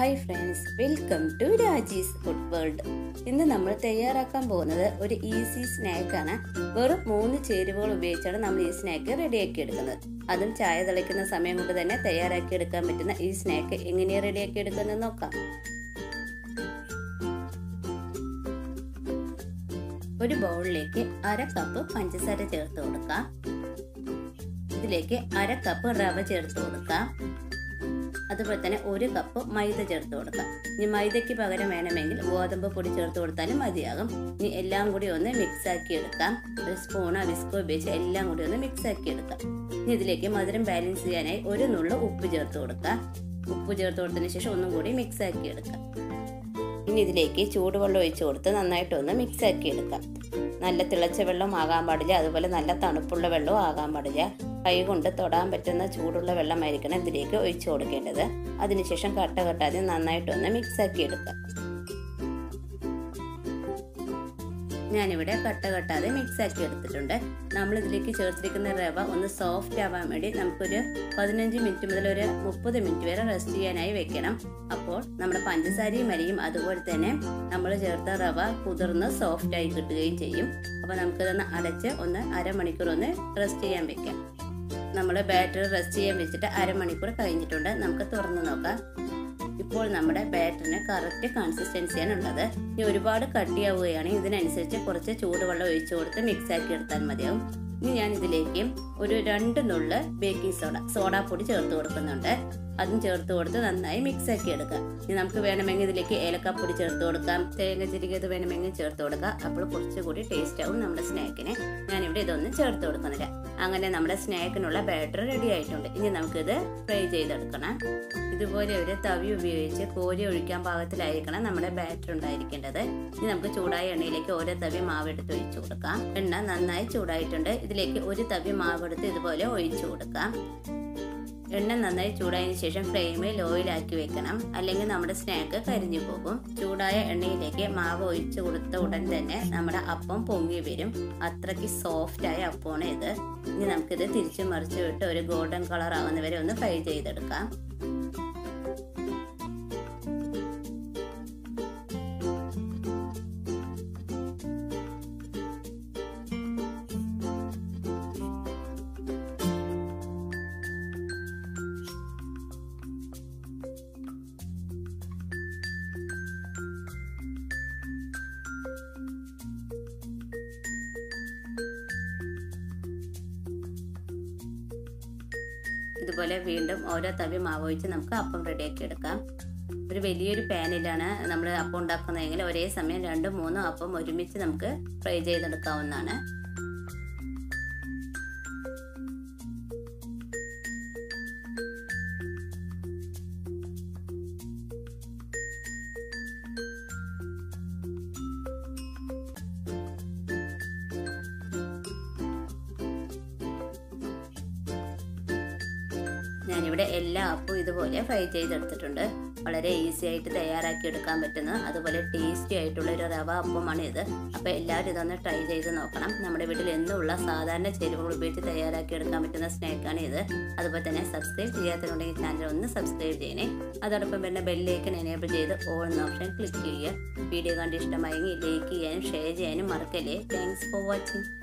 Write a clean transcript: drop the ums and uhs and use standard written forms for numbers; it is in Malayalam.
Hi friends, welcome to RAJIS Food World. ഇന്ന് നമ്മൾ തയ്യാറാക്കാൻ പോകുന്നത് ഒരു ഈസി സ്നാക്ക് ആണ്. വെറും 3 ചേരുവകൾ ഉപയോഗിച്ചാണ് നമ്മൾ ഈ സ്നാക്ക് റെഡിയാക്കി എടുക്കുന്നത്. അതും ചായ തിളയ്ക്കുന്ന സമയം കൊണ്ട് തന്നെ തയ്യാറാക്കി എടുക്കാൻ പറ്റുന്ന ഈ സ്നാക്ക് എങ്ങനെയാണ് റെഡിയാക്കി എടുക്കുന്നത് നോക്കാം. ഒരു ബൗളിലേക്ക് 1/2 കപ്പ് പഞ്ചസാര ചേർത്ത് കൊടുക്കാം. ഇതിലേക്ക് 1/2 കപ്പ് റവ ചേർത്ത് കൊടുക്കാം. അതുപോലെ തന്നെ 1 കപ്പ് മൈദ ചേർത്ത് കൊടുക്കാം. ഇനി മൈദയ്ക്ക് പകരം വേണമെങ്കിൽ ഗോതമ്പ് പൊടി ചേർത്ത് കൊടുത്താലും മതിയാകും. ഇനി എല്ലാം കൂടി ഒന്ന് മിക്സ് ആക്കി എടുക്കാം. ഒരു സ്പൂണോ വിസ്കോ ഉപയോഗിച്ച് എല്ലാം കൂടി ഒന്ന് മിക്സ് ആക്കി എടുക്കാം. ഇനി ഇതിലേക്ക് മധുരം ബാലൻസ് ചെയ്യാനായി 1 നുള്ളു ഉപ്പ് ചേർത്ത് കൊടുക്കാം. ഉപ്പ് ചേർത്ത് കൊടുത്തതിന് ശേഷം ഒന്നും കൂടി മിക്സ് ആക്കി എടുക്കാം. ഇനി ഇതിലേക്ക് ചൂടുവെള്ളം ഒഴിച്ച് കൊടുത്ത് നന്നായിട്ടൊന്ന് മിക്സ് ആക്കി എടുക്കാം. നല്ല തിളച്ച വെള്ളം ആകാൻ പാടില്ല, അതുപോലെ നല്ല തണുപ്പുള്ള വെള്ളവും ആകാൻ പാടില്ല. കൈ കൊണ്ട് തൊടാൻ പറ്റുന്ന ചൂടുള്ള വെള്ളമായിരിക്കണം ഇതിലേക്ക് ഒഴിച്ചു കൊടുക്കേണ്ടത്. അതിനുശേഷം കട്ട കെട്ടാതെ നന്നായിട്ടൊന്ന് മിക്സ് ആക്കി എടുക്കാം. ഞാനിവിടെ കട്ട കെട്ടാതെ മിക്സ് ആക്കി എടുത്തിട്ടുണ്ട്. നമ്മൾ ഇതിലേക്ക് ചേർത്തിരിക്കുന്ന റവ ഒന്ന് സോഫ്റ്റ് ആവാൻ വേണ്ടി നമുക്കൊരു 15 മിനിറ്റ് മുതൽ ഒരു 30 മിനിറ്റ് വരെ റെസ്റ്റ് ചെയ്യാനായി വെക്കണം. അപ്പോൾ നമ്മുടെ പഞ്ചസാരയും അരിയും അതുപോലെ തന്നെ നമ്മൾ ചേർത്ത റവ കുതിർന്ന് സോഫ്റ്റ് ആയി കിട്ടുകയും ചെയ്യും. അപ്പോൾ നമുക്കിതൊന്ന് അടച്ച് ഒന്ന് അരമണിക്കൂർ ഒന്ന് റെസ്റ്റ് ചെയ്യാൻ വെക്കാം. നമ്മൾ ബാറ്റർ റെസ്റ്റ് ചെയ്യാൻ വെച്ചിട്ട് അരമണിക്കൂർ കഴിഞ്ഞിട്ടുണ്ട്. നമുക്ക് തുറന്ന് നോക്കാം. ഇപ്പോൾ നമ്മുടെ ബാറ്ററിന് കറക്റ്റ് കൺസിസ്റ്റൻസിയാണ് ഉള്ളത്. ഇനി ഒരുപാട് കട്ടിയാവുകയാണെങ്കിൽ ഇതിനനുസരിച്ച് കുറച്ച് ചൂടുവെള്ളം ഒഴിച്ചു കൊടുത്ത് മിക്സ് ആക്കി എടുത്താൽ മതിയാവും. ഇനി ഞാൻ ഇതിലേക്ക് ഒരു 2 നുള്ള് ബേക്കിംഗ് സോഡാപ്പൊടി ചേർത്ത് കൊടുക്കുന്നുണ്ട്. അതും ചേർത്ത് കൊടുത്ത് നന്നായി മിക്സ് ആക്കി എടുക്കാം. ഇനി നമുക്ക് വേണമെങ്കിൽ ഇതിലേക്ക് ഏലക്കാപ്പൊടി ചേർത്ത് കൊടുക്കാം. തേങ്ങ ചിരകിയത് വേണമെങ്കിൽ ചേർത്ത് കൊടുക്കാം. അപ്പോൾ കുറച്ചുകൂടി ടേസ്റ്റ് ആവും നമ്മുടെ സ്നാക്കിന്. ഞാനിവിടെ ഇതൊന്നും ചേർത്ത് കൊടുക്കുന്നില്ല. അങ്ങനെ നമ്മുടെ സ്നാക്കിനുള്ള ബാറ്റർ റെഡി ആയിട്ടുണ്ട്. ഇനി നമുക്കിത് ഫ്രൈ ചെയ്തെടുക്കണം. ഇതുപോലെ ഒരു തവി ഉപയോഗിച്ച് കോരി ഒഴിക്കാൻ പാകത്തിലായിരിക്കണം നമ്മുടെ ബാറ്റർ ഉണ്ടായിരിക്കേണ്ടത്. ഇനി നമുക്ക് ചൂടായ എണ്ണയിലേക്ക് ഓരോ തവി മാവ് എടുത്ത് ഒഴിച്ചു കൊടുക്കാം. എണ്ണ നന്നായി ചൂടായിട്ടുണ്ട്. ഇതിലേക്ക് ഒരു തവി മാവ് എടുത്ത് ഇതുപോലെ ഒഴിച്ചു കൊടുക്കാം. എണ്ണ നന്നായി ചൂടായതിനു ശേഷം ഫ്ലെയിം ലോയിലാക്കി വെക്കണം, അല്ലെങ്കിൽ നമ്മുടെ സ്നാക്ക് കരിഞ്ഞു പോകും. ചൂടായ എണ്ണയിലേക്ക് മാവ് ഒഴിച്ചു കൊടുത്ത ഉടൻ തന്നെ നമ്മുടെ അപ്പം പൊങ്ങി വരും. അത്രയ്ക്ക് സോഫ്റ്റ് ആയ അപ്പമാണ് ഇത്. ഇനി നമുക്കിത് തിരിച്ചു മറിച്ചു വിട്ട് ഒരു ഗോൾഡൻ കളർ ആവുന്നവരെ ഒന്ന് ഫ്രൈ ചെയ്തെടുക്കാം. ഇതുപോലെ വീണ്ടും ഓരോ തവി മാവ് ഒഴിച്ച് നമുക്ക് അപ്പം റെഡിയാക്കി എടുക്കാം. ഒരു വലിയൊരു പാനിലാണ് നമ്മൾ അപ്പം ഉണ്ടാക്കുന്നതെങ്കിൽ ഒരേ സമയം 2-3 അപ്പം ഒരുമിച്ച് നമുക്ക് ഫ്രൈ ചെയ്തെടുക്കാവുന്നതാണ്. ഞാനിവിടെ എല്ലാ അപ്പവും ഇതുപോലെ ഫ്രൈ ചെയ്തെടുത്തിട്ടുണ്ട്. വളരെ ഈസി ആയിട്ട് തയ്യാറാക്കി എടുക്കാൻ പറ്റുന്ന അതുപോലെ ടേസ്റ്റി ആയിട്ടുള്ള ഒരു റവ അപ്പമാണ് ഇത്. അപ്പോൾ എല്ലാവരും ഇതൊന്ന് ട്രൈ ചെയ്ത് നോക്കണം. നമ്മുടെ വീട്ടിൽ എന്നുള്ള സാധാരണ ചേരുവകൾ ഉപയോഗിച്ച് തയ്യാറാക്കി എടുക്കാൻ പറ്റുന്ന സ്നാക്കാണ് ഇത്. അതുപോലെ തന്നെ സബ്സ്ക്രൈബ് ചെയ്യാത്തതുണ്ടെങ്കിൽ ചാനൽ ഒന്ന് സബ്സ്ക്രൈബ് ചെയ്യണേ. അതോടൊപ്പം വരുന്ന ബെല്ലൈക്കൺ എനേബിൾ ചെയ്ത് ഓൾ എന്ന ഓപ്ഷൻ ക്ലിക്ക് ചെയ്യുക. വീഡിയോ കണ്ട് ഇഷ്ടമായെങ്കിൽ ലൈക്ക് ചെയ്യാനും ഷെയർ ചെയ്യാനും മറക്കല്ലേ. Thanks for watching.